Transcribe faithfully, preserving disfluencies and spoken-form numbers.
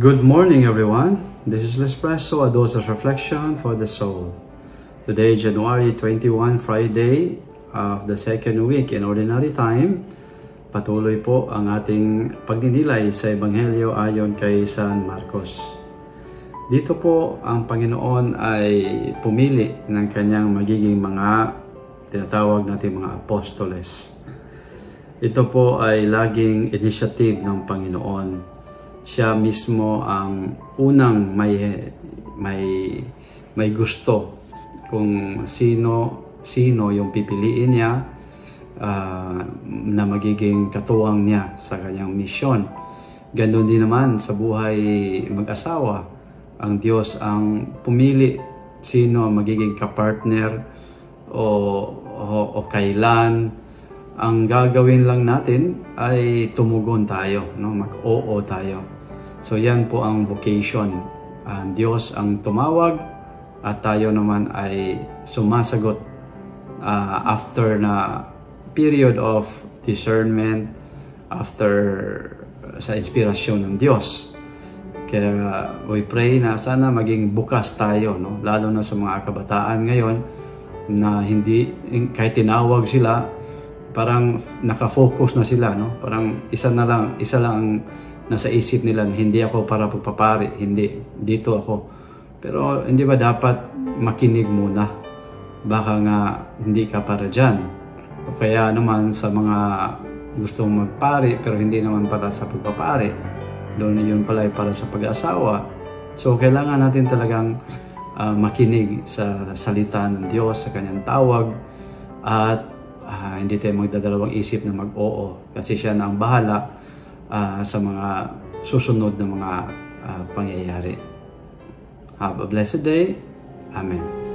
Good morning, everyone. This is L'Espresso, a dose of reflection for the soul. Today, January twenty-first, Friday of the second week in Ordinary Time. Patuloy po ang ating pagninilay sa Ebanghelyo ayon kay San Marcos. Dito po, ang Panginoon ay pumili ng kanyang magiging mga tinatawag natin mga apostoles. Ito po ay laging initiative ng Panginoon. Siya mismo ang unang may may may gusto kung sino sino yung pipiliin niya uh, na magiging katuwang niya sa kanyang misyon. Ganon din naman sa buhay mag-asawa. Ang Diyos ang pumili sino magiging kapartner o, o, o kailan. Ang gagawin lang natin ay tumugon tayo, no? Mag-oo tayo. So yan po ang vocation. Ang Diyos ang tumawag at tayo naman ay sumasagot uh, after na period of discernment, after uh, sa inspirasyon ng Diyos. Kaya uh, we pray na sana maging bukas tayo, no? Lalo na sa mga kabataan ngayon na hindi, kahit tinawag sila, parang nakafocus na sila, no? Parang isa na lang, isa lang ang nasa isip nila, hindi ako para pagpapari, hindi, dito ako. Pero hindi ba dapat makinig muna? Baka nga hindi ka para dyan. O kaya naman sa mga gustong magpari pero hindi naman para sa pagpapari, doon yun pala ay para sa pag-asawa. So kailangan natin talagang uh, makinig sa salita ng Diyos, sa kanyang tawag, at Uh, hindi tayo magdadalawang isip na mag-oo kasi siya na ang bahala uh, sa mga susunod na mga uh, pangyayari. Have a blessed day. Amen.